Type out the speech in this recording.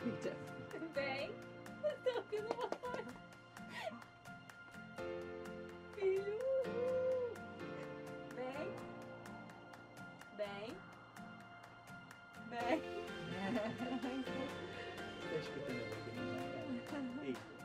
Vem. Tô ouvindo uma voz. Filho. Vem. Vem. Vem. Tá escutando a voz dele? Ei.